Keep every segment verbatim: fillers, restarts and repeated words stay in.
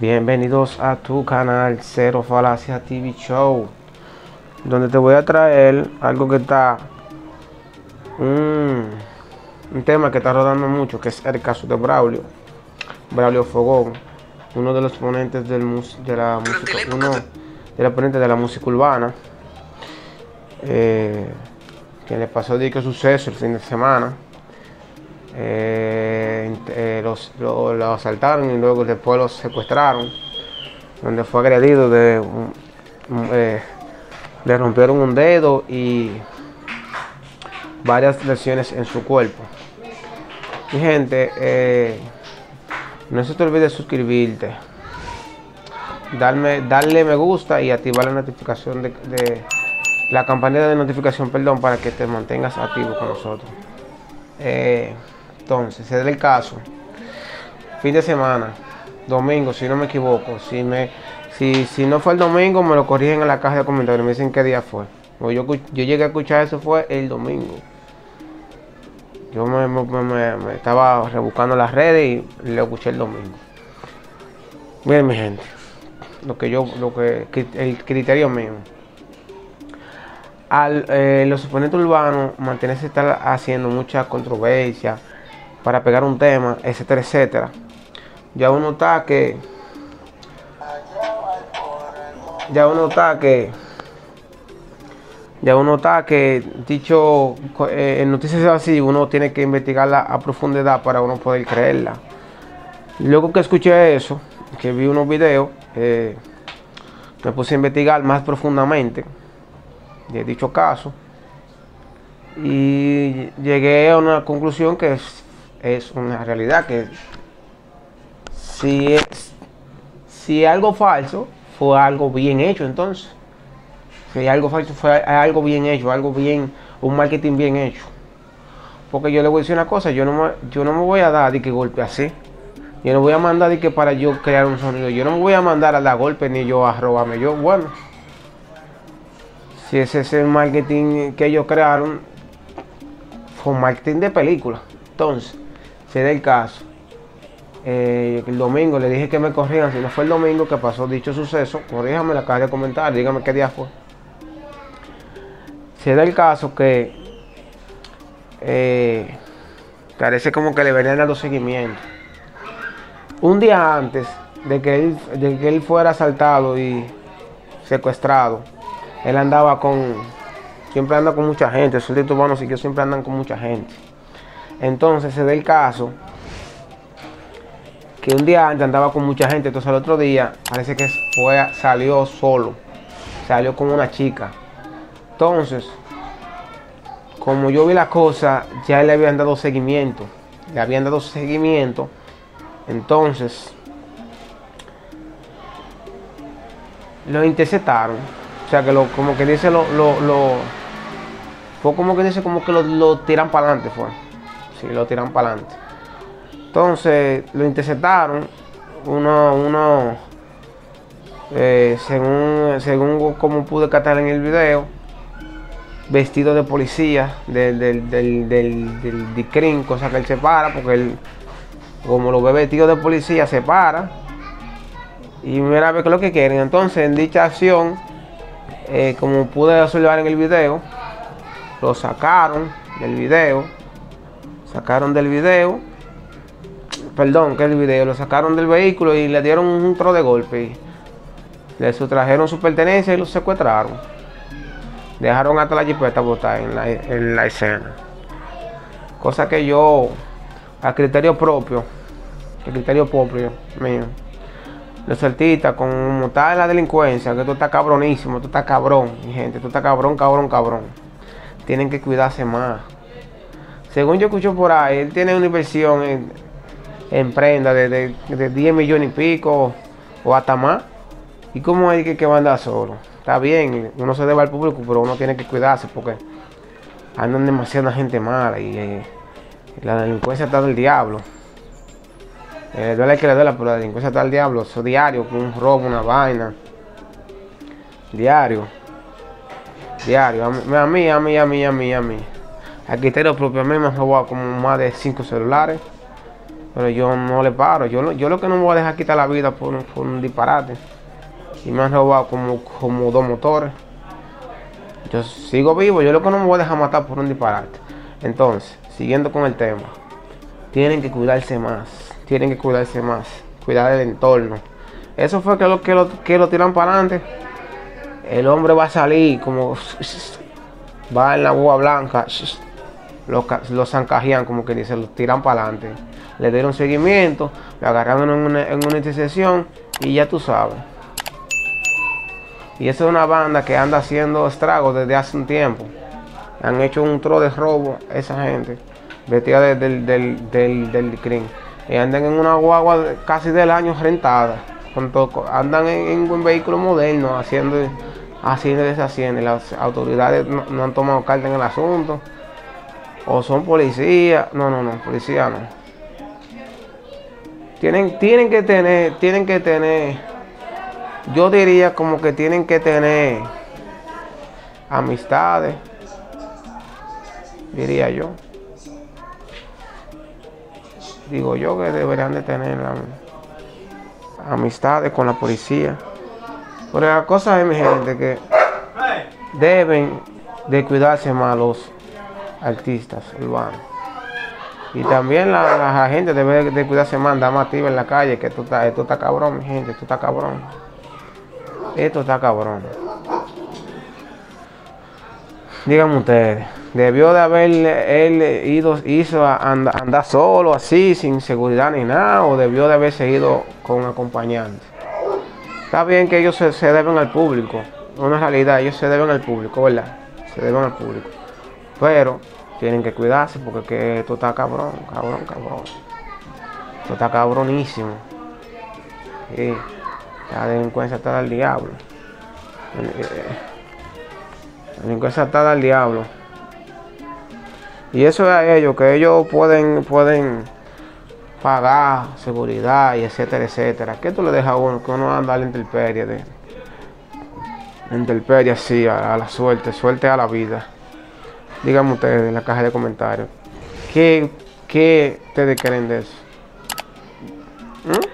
Bienvenidos a tu canal Cero Falacia T V Show, donde te voy a traer algo que está un, un tema que está rodando mucho, que es el caso de Braulio Braulio Fogón, uno de los ponentes del mus, de la música, uno de los ponentes de la música urbana, eh, que le pasó de que suceso el fin de semana. Eh, eh, los, lo, lo asaltaron y luego después los secuestraron, donde fue agredido, de, um, um, eh, le rompieron un dedo y varias lesiones en su cuerpo. Mi gente, eh, no se te olvide suscribirte, darme, darle me gusta y activar la notificación de, de la campanita de notificación, perdón, para que te mantengas activo con nosotros. Eh, Entonces, se da el caso, fin de semana, domingo, si no me equivoco, si me si, si no fue el domingo, me lo corrigen en la caja de comentarios, me dicen qué día fue. O yo, yo llegué a escuchar eso, fue el domingo. Yo me, me, me, me estaba rebuscando las redes y lo escuché el domingo. Miren, mi gente, lo que yo, lo que, el criterio mío. Al, eh, los oponentes urbanos mantenerse estar haciendo mucha controversia para pegar un tema, etcétera, etcétera. Ya uno está que ya uno está que ya uno está que dicho eh, en noticias así, uno tiene que investigarla a profundidad para uno poder creerla. Luego que escuché eso, que vi unos videos, eh, me puse a investigar más profundamente de dicho caso y llegué a una conclusión que es, es una realidad, que si es si algo falso fue algo bien hecho. Entonces, si algo falso fue algo bien hecho, algo bien, un marketing bien hecho. Porque yo le voy a decir una cosa, yo no me, yo no me voy a dar de que golpe así. Yo no voy a mandar de que para yo crear un sonido. Yo no me voy a mandar a dar golpe ni yo a robarme. Yo, bueno, si ese es el marketing que ellos crearon, fue un marketing de película. Entonces, se da el caso. Eh, el domingo le dije que me corrían. Si no fue el domingo que pasó dicho suceso, corríjame en la caja de comentarios, dígame qué día fue. Se da el caso que eh, parece como que le venían dando seguimiento. Un día antes de que él, de que él fuera asaltado y secuestrado, él andaba con, siempre anda con mucha gente, esos urbanos y que siempre andan con mucha gente. Entonces se da el caso que un día antes andaba con mucha gente, entonces al otro día parece que fue, salió solo, salió con una chica. Entonces, como yo vi la cosa, ya le habían dado seguimiento, le habían dado seguimiento, entonces lo interceptaron. O sea que lo, como que dice lo, lo, lo fue como que dice como que lo, lo tiran para adelante, fue. Sí, lo tiran para adelante. Entonces lo interceptaron. Uno, uno eh, según, según como pude captar en el video, vestido de policía del del del del, del, del crimen, cosa que él se para, porque él, como lo ve vestido de policía, se para y mira a ver qué es lo que quieren. Entonces en dicha acción, Eh, como pude observar en el video, lo sacaron del video, sacaron del video, perdón, que el video, lo sacaron del vehículo y le dieron un tro de golpe, y le sustrajeron su pertenencia y lo secuestraron. Dejaron hasta la jipeta botada en la, en la escena. Cosa que yo, a criterio propio, a criterio propio mío, los artistas, como está la delincuencia, que tú estás cabronísimo, tú estás cabrón, mi gente, tú estás cabrón, cabrón, cabrón. Tienen que cuidarse más. Según yo escucho por ahí, él tiene una inversión en, en prenda de, de, de diez millones y pico o hasta más. ¿Y cómo es que, que va a andar solo? Está bien, uno se debe al público, pero uno tiene que cuidarse porque andan demasiada gente mala y eh, la delincuencia está del diablo. Eh, duele que le duele, pero la delincuencia está al diablo. Eso diario, con un robo, una vaina. Diario. Diario. A mí, a mí, a mí, a mí, a mí. A criterio propio, a mí me han robado como más de cinco celulares. Pero yo no le paro. Yo, yo lo que no me voy a dejar quitar la vida por, por un disparate. Y me han robado como, como dos motores. Yo sigo vivo. Yo lo que no me voy a dejar matar por un disparate. Entonces, siguiendo con el tema. Tienen que cuidarse más. Tienen que cuidarse más. Cuidar el entorno. Eso fue que lo que lo, que lo tiran para adelante. El hombre va a salir como... Va en la boa blanca. Los, los zancajían, como que dice, los tiran para adelante. Le dieron seguimiento, lo agarraron en una, en una intersección y ya tú sabes. Y esa es una banda que anda haciendo estragos desde hace un tiempo. Han hecho un tro de robo esa gente, vestida de, del, del, del, del crimen. Y andan en una guagua casi del año rentada. Junto, andan en, en un vehículo moderno haciendo, haciendo y deshaciendo. Y las autoridades no, no han tomado carta en el asunto. O son policías. No, no, no, policías no. Tienen, tienen que tener, tienen que tener, yo diría como que tienen que tener amistades, diría yo. Digo yo que deberían de tener amistades con la policía. Pero la cosa es, mi gente, que deben de cuidarse más los artistas urbanos. Y también la, la gente debe de cuidarse más, andar más activa en la calle, que esto está, esto está cabrón, mi gente, esto está cabrón. Esto está cabrón. Díganme ustedes, debió de haber él ido hizo a andar, andar solo así, sin seguridad ni nada, o debió de haberse ido con acompañantes. Está bien que ellos se, se deben al público, una realidad, ellos se deben al público, ¿verdad? Se deben al público. Pero tienen que cuidarse porque que esto está cabrón, cabrón, cabrón. Esto está cabronísimo. Sí, la delincuencia está del diablo. La delincuencia está del diablo. Y eso es a ellos, que ellos pueden, pueden pagar seguridad y etcétera, etcétera. ¿Qué tú le dejas a uno? Que uno anda a la intemperie, de la intemperie así, a, a la suerte, suerte a la vida. Díganme ustedes en la caja de comentarios. ¿Qué, qué ustedes creen de eso? ¿Mm?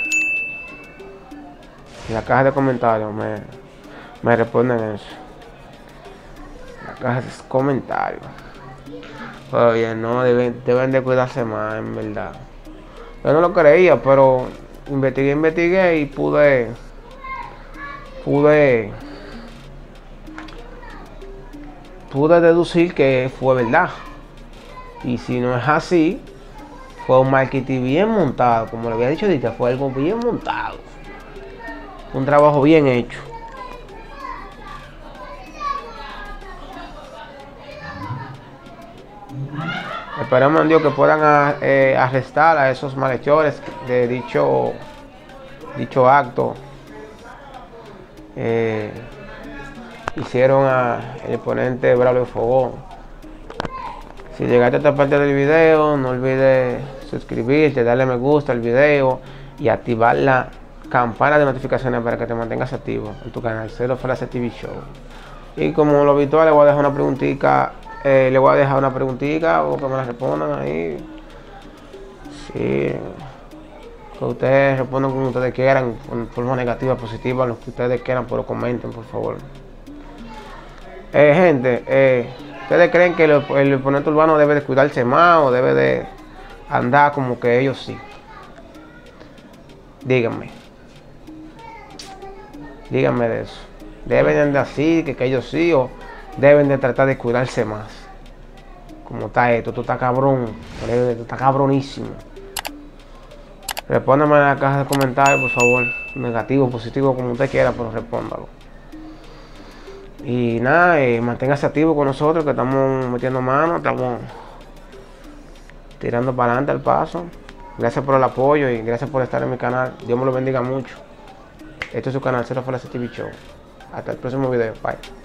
En la caja de comentarios me, me responden eso. En la caja de comentarios. Oye, no, deben, deben de cuidarse más, en verdad. Yo no lo creía, pero investigué, investigué y pude... Pude... pude deducir que fue verdad. Y si no es así, fue un marketing bien montado. Como le había dicho ahorita, fue algo bien montado. Un trabajo bien hecho. Esperamos en Dios que puedan eh, arrestar a esos malhechores de dicho, dicho acto. Eh, hicieron a el ponente Braulio Fogón. Si llegaste a esta parte del video, no olvides suscribirte, darle me gusta al video y activar la campana de notificaciones para que te mantengas activo en tu canal Cero Falacia T V Show. Y como lo habitual, le voy a dejar una preguntita, eh, le voy a dejar una preguntita o que me la respondan ahí. Sí, que ustedes respondan como ustedes quieran, en forma negativa, positiva, lo que ustedes quieran, pero comenten, por favor. Eh, gente, eh, ¿ustedes creen que el, el oponente urbano debe de cuidarse más o debe de andar como que ellos sí? Díganme. Díganme de eso. ¿Deben de andar así, que, que ellos sí, o deben de tratar de cuidarse más? Como está esto, esto está cabrón, esto está cabronísimo. Respóndame en la caja de comentarios, por favor. Negativo, positivo, como usted quiera, pero respóndalo. Y nada, eh, manténgase activo con nosotros, que estamos metiendo manos, estamos tirando para adelante al paso. Gracias por el apoyo y gracias por estar en mi canal. Dios me lo bendiga mucho. Este es su canal Cero Falacia T V Show. Hasta el próximo video. Bye.